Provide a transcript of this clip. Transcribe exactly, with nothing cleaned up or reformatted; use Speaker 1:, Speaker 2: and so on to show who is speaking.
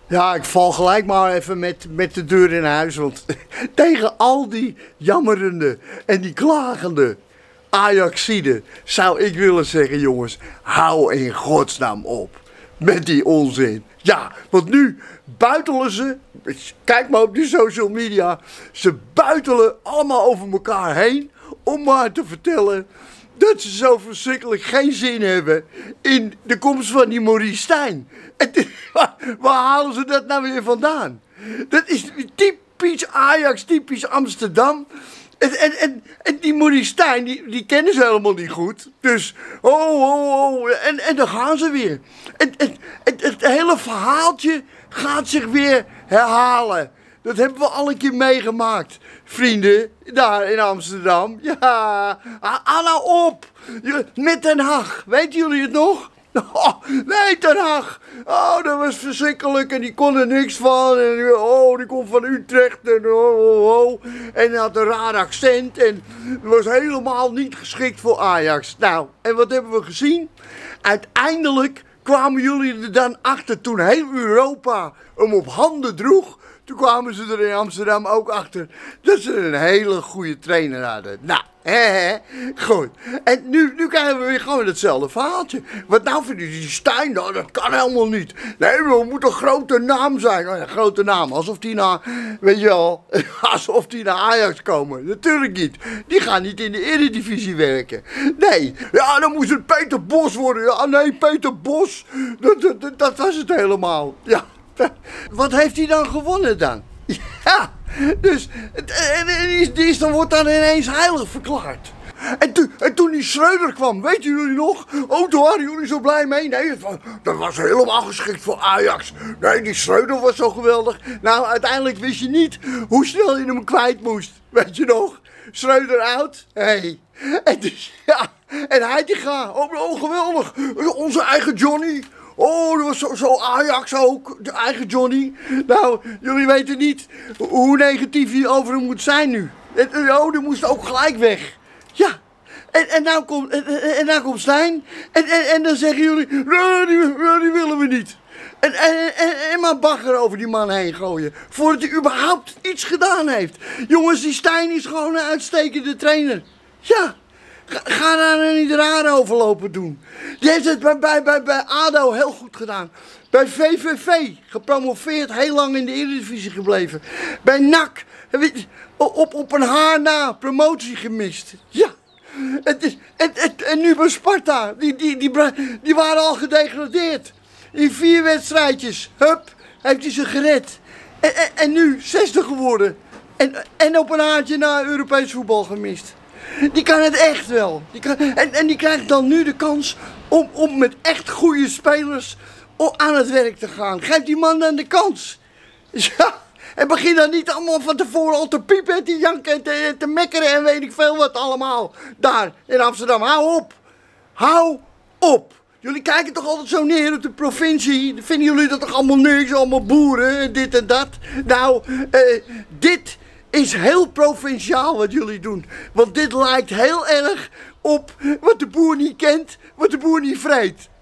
Speaker 1: Ja, ik val gelijk maar even met, met de deur in huis. Want tegen al die jammerende en die klagende Ajaxiden zou ik willen zeggen, jongens, hou in godsnaam op met die onzin. Ja, want nu buitelen ze, kijk maar op die social media, ze buitelen allemaal over elkaar heen om maar te vertellen dat ze zo verschrikkelijk geen zin hebben in de komst van die Maurice Stijn. En waar, waar halen ze dat nou weer vandaan? Dat is typisch Ajax, typisch Amsterdam. En, en, en, en die Maurice Stijn, die, die kennen ze helemaal niet goed. Dus, oh, oh, oh, en, en dan gaan ze weer. En, en, en het hele verhaaltje gaat zich weer herhalen. Dat hebben we al een keer meegemaakt, vrienden, daar in Amsterdam. Ja, hou nou op. Met Den Haag, weten jullie het nog? Oh, nee, Den Haag. Oh, dat was verschrikkelijk en die kon er niks van. En oh, die komt van Utrecht en oh, oh, oh. En hij had een raar accent en was helemaal niet geschikt voor Ajax. Nou, en wat hebben we gezien? Uiteindelijk kwamen jullie er dan achter toen heel Europa hem op handen droeg. Toen kwamen ze er in Amsterdam ook achter dat ze een hele goede trainer hadden. Nou, hè, hè, goed. En nu, nu krijgen we weer gewoon hetzelfde verhaaltje. Wat nou vind je die Stijn? Nou, dat kan helemaal niet. Nee, we moeten een grote naam zijn. Oh, een grote naam, alsof die naar, weet je wel, alsof die naar Ajax komen. Natuurlijk niet. Die gaan niet in de Eredivisie werken. Nee, ja, dan moest het Peter Bos worden. Ja, nee, Peter Bos, dat, dat, dat, dat was het helemaal. Ja. Wat heeft hij dan gewonnen dan? Ja, dus die, die is dan, wordt dan ineens heilig verklaard. En, tu, en toen die Schreuder kwam, weten jullie nog? Oh, toen waren jullie zo blij mee? Nee, dat was, dat was helemaal geschikt voor Ajax. Nee, die Schreuder was zo geweldig. Nou, uiteindelijk wist je niet hoe snel je hem kwijt moest. Weet je nog? Schreuder oud. Hé. Hey. En dus, ja, en hij die gaat. Oh, oh, geweldig. Onze eigen Johnny. Oh, dat was zo, zo Ajax ook, de eigen Johnny. Nou, jullie weten niet hoe negatief hij over hem moet zijn nu. En, oh, die moest ook gelijk weg. Ja, en, en, nou, komt, en, en nou komt Stijn en, en, en dan zeggen jullie, nee, die, die willen we niet. En, en, en, en maar bagger over die man heen gooien, voordat hij überhaupt iets gedaan heeft. Jongens, die Stijn is gewoon een uitstekende trainer. Ja. Ga, ga daar niet raar over lopen doen. Die heeft het bij, bij, bij, bij A D O heel goed gedaan. Bij V V V gepromoveerd, heel lang in de Eredivisie gebleven. Bij N A C op, op een haar na promotie gemist. Ja. Het is, en, en, en nu bij Sparta, die, die, die, die waren al gedegradeerd. In vier wedstrijdjes, hup, heeft hij ze gered. En, en, en nu zestig geworden. En, en op een haartje naar Europees voetbal gemist. Die kan het echt wel. Die kan, en, en die krijgt dan nu de kans om, om met echt goede spelers aan het werk te gaan. Geef die man dan de kans. Ja, en begin dan niet allemaal van tevoren al te piepen en te janken en te, te mekkeren en weet ik veel wat allemaal. Daar in Amsterdam. Hou op. Hou op. Jullie kijken toch altijd zo neer op de provincie? Vinden jullie dat toch allemaal niks? Allemaal boeren, dit en dat? Nou, uh, dit is heel provinciaal wat jullie doen. Want dit lijkt heel erg op wat de boer niet kent, wat de boer niet vreet.